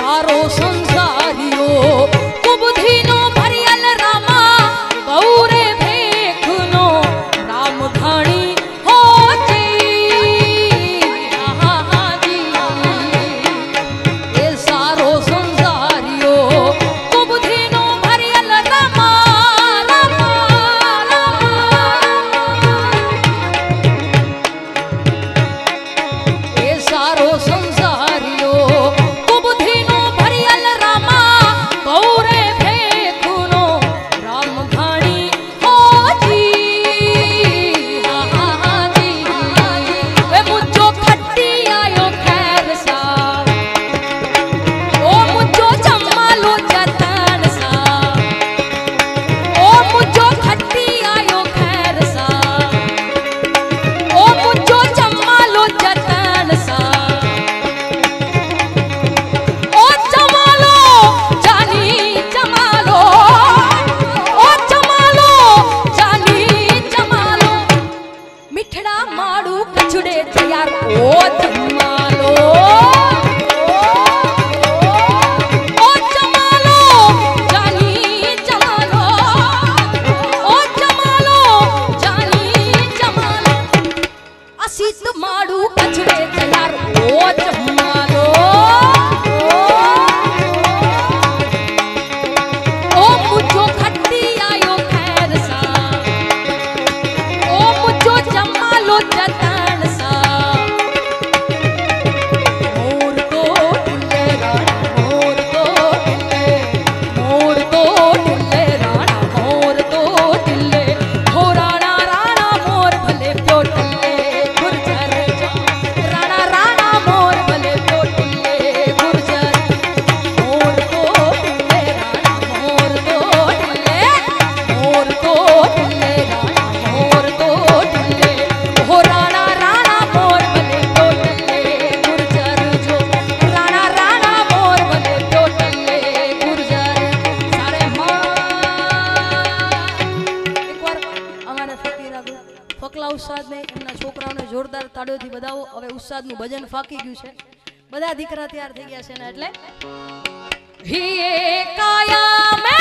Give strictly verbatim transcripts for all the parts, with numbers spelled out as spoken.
सारो संसारियो कुबुधी नो भरियल रामा गौरे भेखनो राम घाणी होती हा हा जी ये सारो संसारियो कुबुधी नो भरियल रामा रामा ये सारो संसारियो कुबुधी नो भरियल रामा गौरे भेखनो राम घाणी होती हा हा हा जी वे मुझो खट्टी आयो खैर सा ओ मुझो जमालो जतन सा ओ मुझो खट्टी आयो खैर सा ओ मुझो जमालो जतन सा ओ जमालो जानी जमालो ओ जमालो जानी जमालो मिठड़ा माड़ू कछड़े तैयार ओ जमालो ओ जमालो जानी जमालो ओ जमालो जानी जमालो असीत माड़ू कछड़े तैयार ओ जमालो ओ मुझो खट्टी आयो खैर सा ओ मुझो जमालो जतन सा मोर तो टिल्ले राणा मोर तो टिल्ले मोर तो टिल्ले राणा मोर तो टिल्ले हो राणा राणा मोर भले प्यो टिल्ले गुर्जर जो राणा राणा मोर भले प्यो टिल्ले गुर्जर मोर तो टिल्ले राणा मोर तो टिल्ले मोर तो टिल्ले राणा मोर तो टिल्ले हो राणा राणा मोर भले प्यो टिल्ले गुर्जर जो राणा राणा मोर भले प्यो टिल्ले गुर्जर सारे मां एक बार અમારા ફકીર આગળ ફકલા ઉસ્તાદ ને એમના છોકરાઓને જોરદાર તાળીઓથી બધાવો હવે ઉસ્તાદ નું ભજન ફાકી ગયું છે બધા દીકરા તૈયાર થઈ ગયા છે ને એટલે હી કાયા મે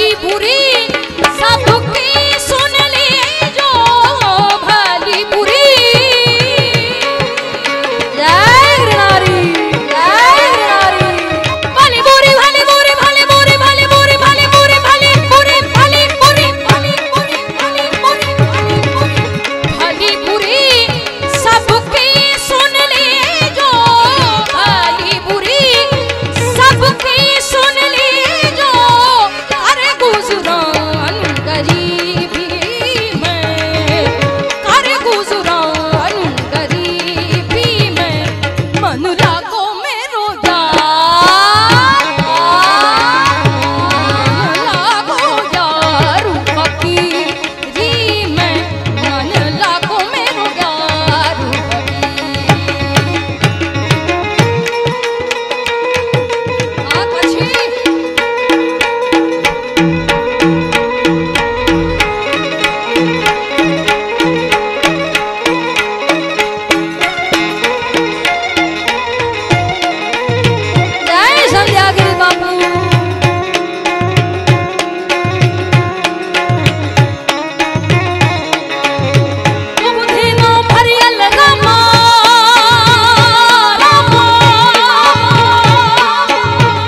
पूरी